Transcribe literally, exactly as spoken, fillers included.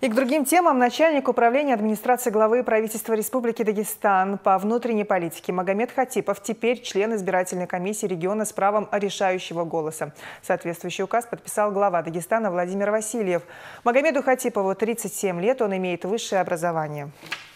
И к другим темам. Начальник управления администрации главы правительства Республики Дагестан по внутренней политике Магомед Хатипов теперь член избирательной комиссии региона с правом решающего голоса. Соответствующий указ подписал глава Дагестана Владимир Васильев. Магомеду Хатипову тридцать семь лет, он имеет высшее образование.